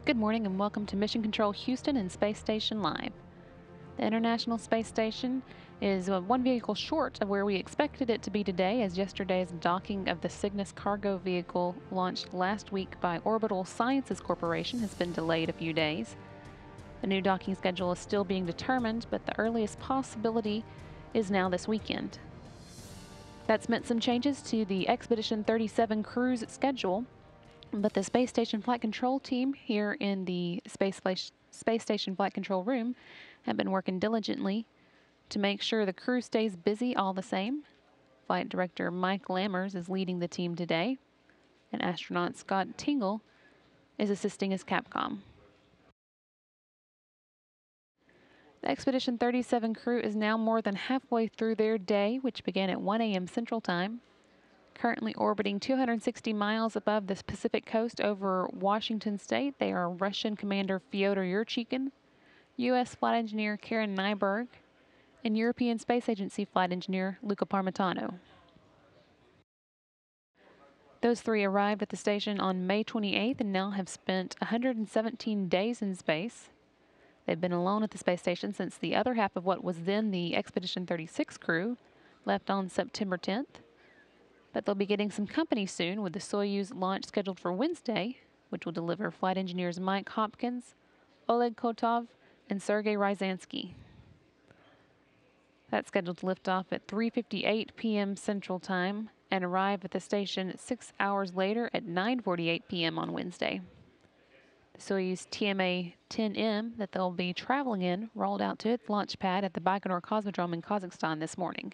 Good morning and welcome to Mission Control Houston and Space Station Live. The International Space Station is one vehicle short of where we expected it to be today, as yesterday's docking of the Cygnus cargo vehicle launched last week by Orbital Sciences Corporation has been delayed a few days. The new docking schedule is still being determined, but the earliest possibility is now this weekend. That's meant some changes to the Expedition 37 cruise schedule. But the Space Station Flight Control team here in the Space Station Flight Control room have been working diligently to make sure the crew stays busy all the same. Flight Director Mike Lammers is leading the team today, and astronaut Scott Tingle is assisting as Capcom. The Expedition 37 crew is now more than halfway through their day, which began at 1 a.m. Central Time. Currently orbiting 260 miles above the Pacific coast over Washington State, they are Russian Commander Fyodor Yurchikhin, U.S. Flight Engineer Karen Nyberg, and European Space Agency Flight Engineer Luca Parmitano. Those three arrived at the station on May 28th and now have spent 117 days in space. They've been alone at the space station since the other half of what was then the Expedition 36 crew left on September 10th. But they'll be getting some company soon with the Soyuz launch scheduled for Wednesday, which will deliver flight engineers Mike Hopkins, Oleg Kotov, and Sergei Ryzansky. That's scheduled to lift off at 3:58 p.m. Central Time and arrive at the station 6 hours later at 9:48 p.m. on Wednesday. The Soyuz TMA-10M that they'll be traveling in rolled out to its launch pad at the Baikonur Cosmodrome in Kazakhstan this morning.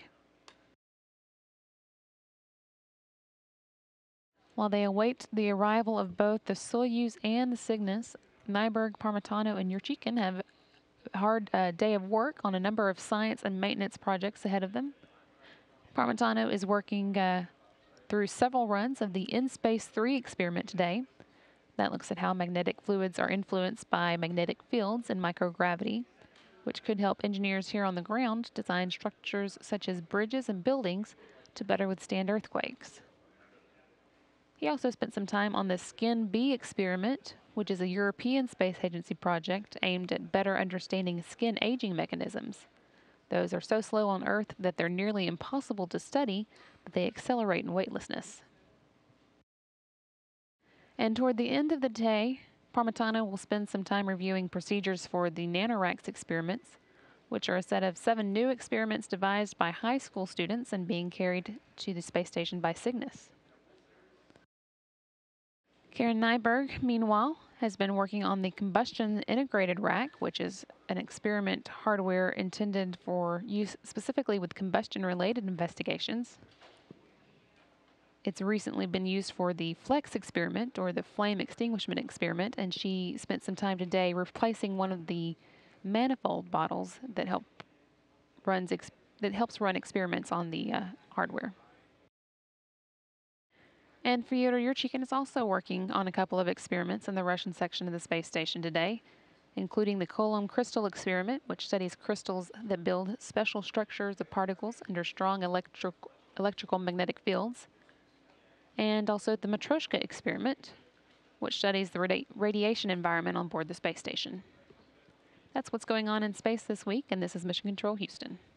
While they await the arrival of both the Soyuz and the Cygnus, Nyberg, Parmitano, and Yurchikhin have a hard day of work on a number of science and maintenance projects ahead of them. Parmitano is working through several runs of the In-Space 3 experiment today. That looks at how magnetic fluids are influenced by magnetic fields and microgravity, which could help engineers here on the ground design structures such as bridges and buildings to better withstand earthquakes. He also spent some time on the Skin-B experiment, which is a European Space Agency project aimed at better understanding skin aging mechanisms. Those are so slow on Earth that they're nearly impossible to study, but they accelerate in weightlessness. And toward the end of the day, Parmitano will spend some time reviewing procedures for the NanoRacks experiments, which are a set of 7 new experiments devised by high school students and being carried to the space station by Cygnus. Karen Nyberg, meanwhile, has been working on the Combustion Integrated Rack, which is an experiment hardware intended for use specifically with combustion-related investigations. It's recently been used for the FLEX experiment, or the Flame Extinguishment experiment, and she spent some time today replacing one of the manifold bottles that helps run experiments on the hardware. And Fyodor Yurchikhin is also working on a couple of experiments in the Russian section of the space station today, including the Coulomb crystal experiment, which studies crystals that build special structures of particles under strong electrical magnetic fields, and also the Matryoshka experiment, which studies the radiation environment on board the space station. That's what's going on in space this week, and this is Mission Control Houston.